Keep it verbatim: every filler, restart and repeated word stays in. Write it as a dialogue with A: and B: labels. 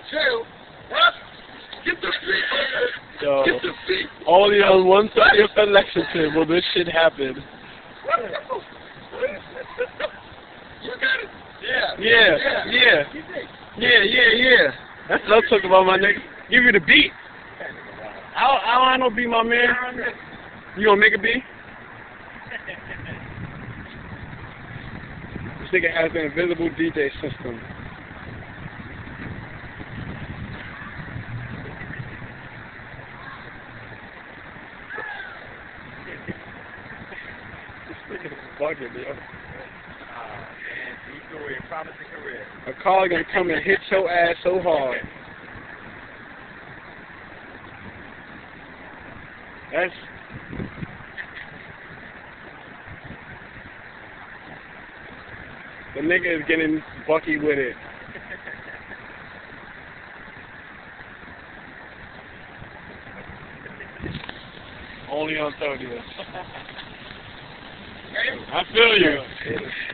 A: jail. What? Get the feet.
B: Yo,
A: Get the feet.
B: only on one side of Lexington will this shit happen.
A: You got it? Yeah.
B: Yeah, yeah, yeah, yeah, yeah. That's what I'm talking about, my nigga. Give you the beat. I don't, I don't want no beat, my man. You gonna make a beat? This nigga has an invisible D J system. This nigga's bugging, yo. A car gonna come and hit your ass so hard. That's the nigga is getting bucky with it. Only on thirtieth. I feel you.